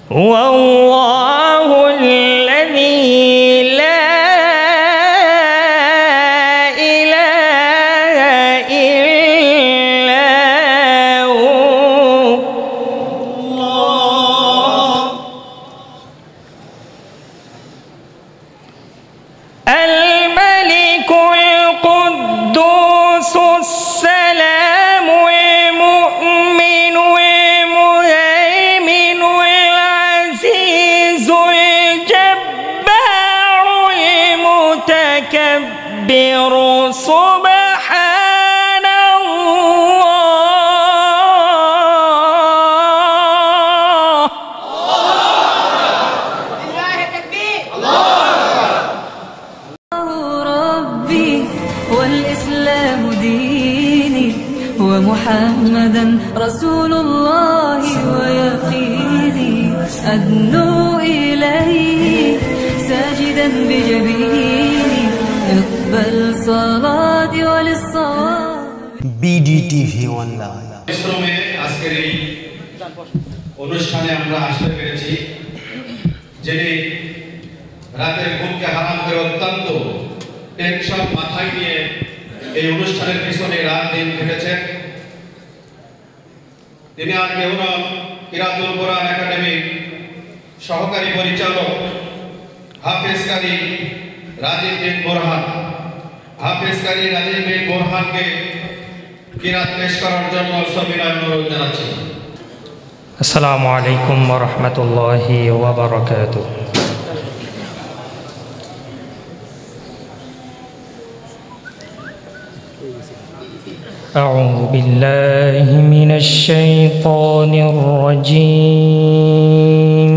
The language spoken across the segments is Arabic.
هو الله الذي لا إله إلا هو الملك القدوس السلام المؤمن المهيمن العزيز الجبار المتكبر سبحان الله. لله تكبير. ربي والإسلام ديني ومحمدا رسول الله ويقيني أدنو إليه ساجدا بجبيني اقبل صلاتي وللصواب. BDTV online পরিশ্রমে আজকের এই অনুষ্ঠানে আমরা আসতে পেরেছি, যিনি রাতের ঘুমকে হারাম করে অত্যন্ত টেনশন মাথায় নিয়ে এই অনুষ্ঠানের পিছনে রাত দিন খেটেছেন। তিনি আর কেউ নন, কিরাতুল কোরআন একাডেমির সহকারী পরিচালক হাফেজ কারি রাজীব বিন বোরহান। হাফেজ কারি রাজীব বিন বোরহানকে কিরাত পেশ করার জন্য সবিনয় অনুরোধ জানাচ্ছি। আসসালামু আলাইকুম ওয়া রাহমাতুল্লাহি ওয়া বারাকাতুহু। أعوذ بالله من الشيطان الرجيم.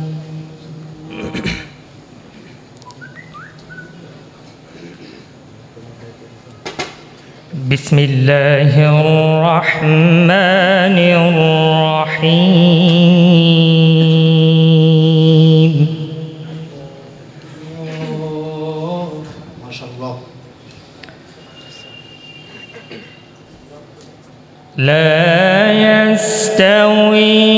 بسم الله الرحمن الرحيم. ما شاء الله. لا يستوي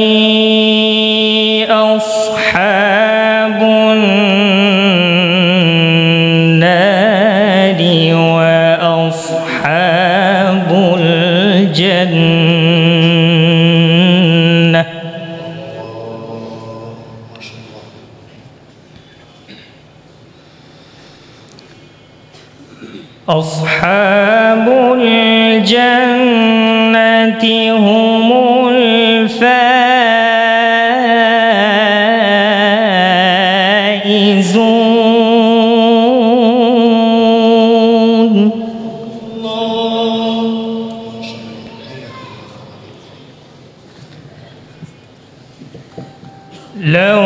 أصحاب النار وأصحاب الجنة. أصحاب الجنة هم الفائزون. لو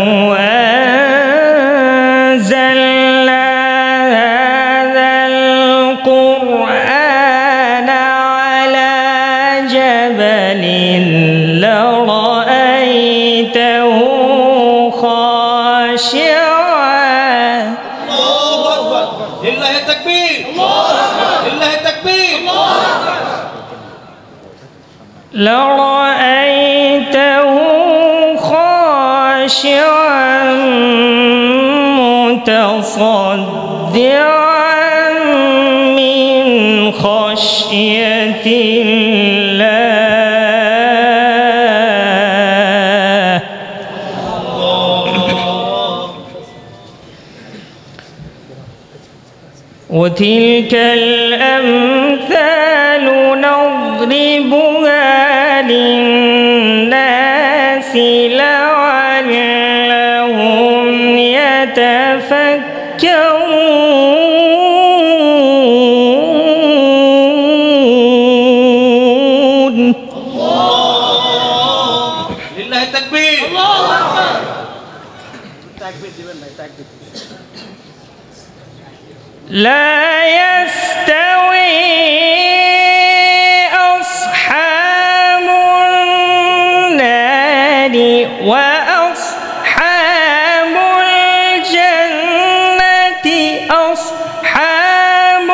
أنزلنا هذا القرآن على جبل لرأيته خاشعا. الله أكبر. لله التكبير. لله التكبير. لرأيته خاشعا متصدعا من خشية الله. وتلك الأمثال نضربها للناس لعلهم يتفكرون. لله التكبير. لا يستوي أصحاب النار وأصحاب الجنة. أصحاب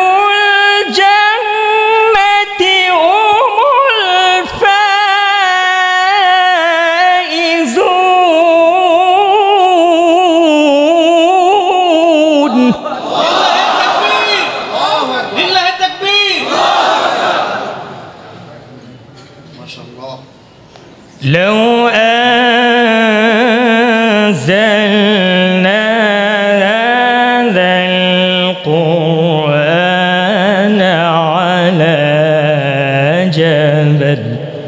الجنة هم الفائزون. أنزلنا هذا القرآن على جبل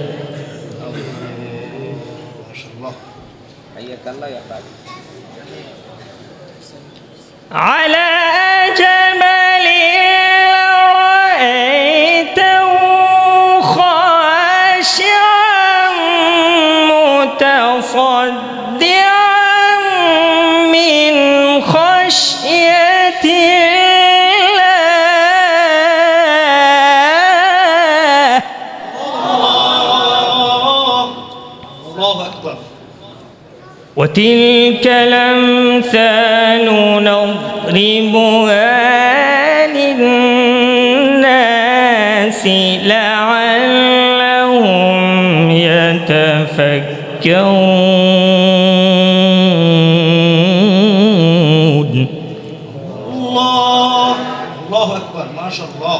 على جبل لرأيته خاشعا متصدعا من خشية الله. الله أكبر. وتلك الأمثال نضربها للناس لعلهم يتفكرون. الله أكبر ما شاء الله.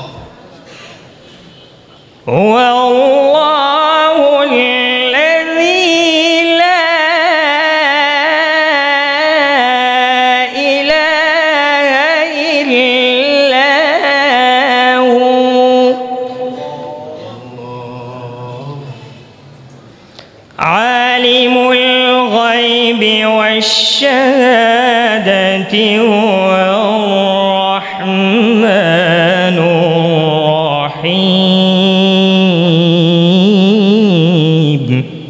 هو الله الذي لا إله إلا هو عالم الغيب والشهادة هو الرحمن الرحيم.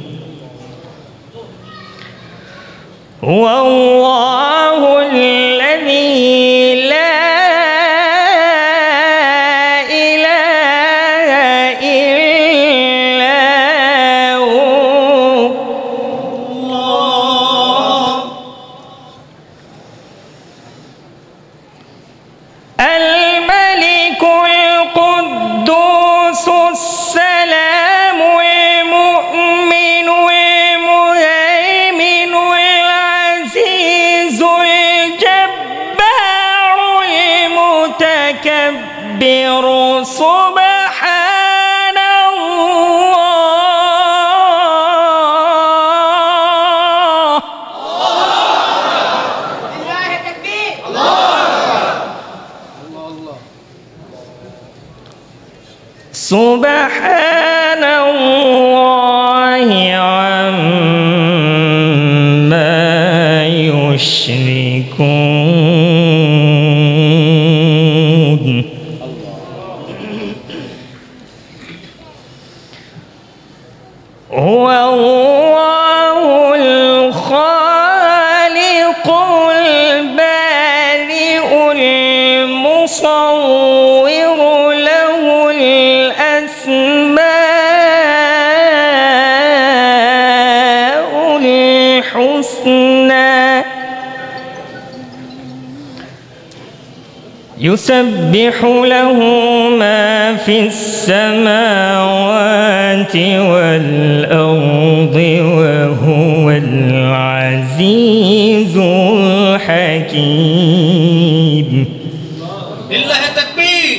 هو الله الذي لا إله إلا هو الملك القدوس السلام المؤمن المهيمن العزيز الجبار المتكبر سبحان الله. سبحان الله عما يشركون. هو الله الخالق البارئ المصور له الأسماء الحسنى يسبح له ما في السماوات والأرض وهو العزيز الحكيم. لله التكبير.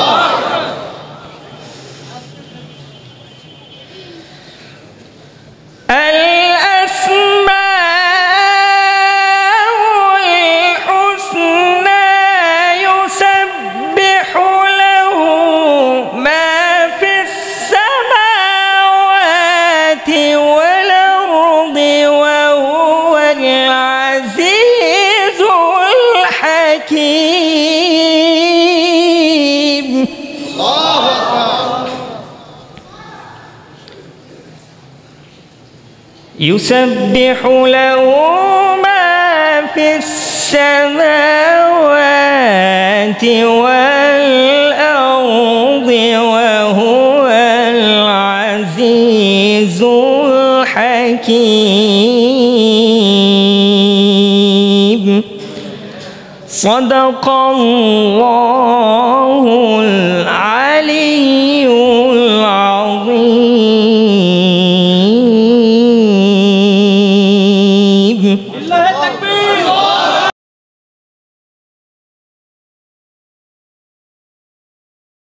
الأسماء الحسنى يسبح له ما في السماوات والأرض وهو العزيز الحكيم. الله أكبر. يسبح له ما في السماوات والأرض وهو العزيز الحكيم. صدق الله العلي العظيم. لله التكبير.